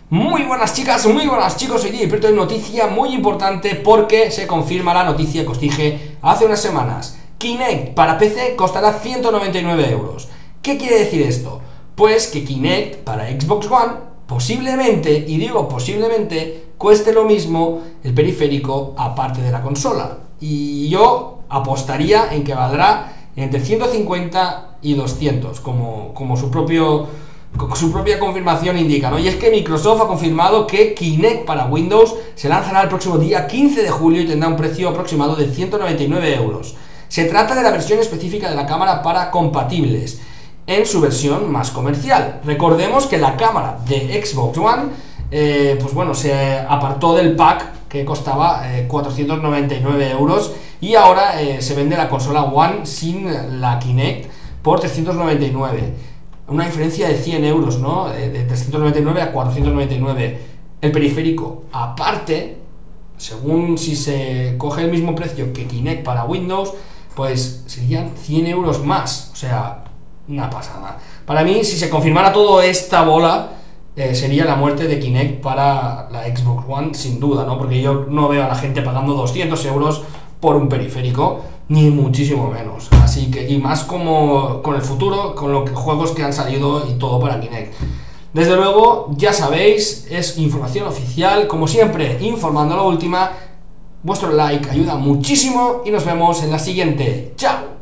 Muy buenas chicas, muy buenas chicos, hoy día experto en noticia muy importante porque se confirma la noticia que os dije hace unas semanas. Kinect para PC costará 199 euros. ¿Qué quiere decir esto? Pues que Kinect para Xbox One posiblemente, y digo posiblemente, cueste lo mismo el periférico aparte de la consola. Y yo apostaría en que valdrá entre 150 y 200, como su propia confirmación indica, ¿no? Y es que Microsoft ha confirmado que Kinect para Windows se lanzará el próximo día 15 de julio y tendrá un precio aproximado de 199 euros. Se trata de la versión específica de la cámara para compatibles, en su versión más comercial. Recordemos que la cámara de Xbox One, pues bueno, se apartó del pack que costaba 499 euros y ahora se vende la consola One sin la Kinect por 399. Una diferencia de 100 euros, ¿no? De 399 a 499. El periférico, aparte, según si se coge el mismo precio que Kinect para Windows, pues serían 100 euros más. O sea, una pasada. Para mí, si se confirmara toda esta bola, sería la muerte de Kinect para la Xbox One, sin duda, ¿no? Porque yo no veo a la gente pagando 200 euros por un periférico, ni muchísimo menos. Así que, y más como con el futuro, con los juegos que han salido y todo para Kinect. Desde luego, ya sabéis, es información oficial, como siempre, informando la última. Vuestro like ayuda muchísimo y nos vemos en la siguiente. ¡Chao!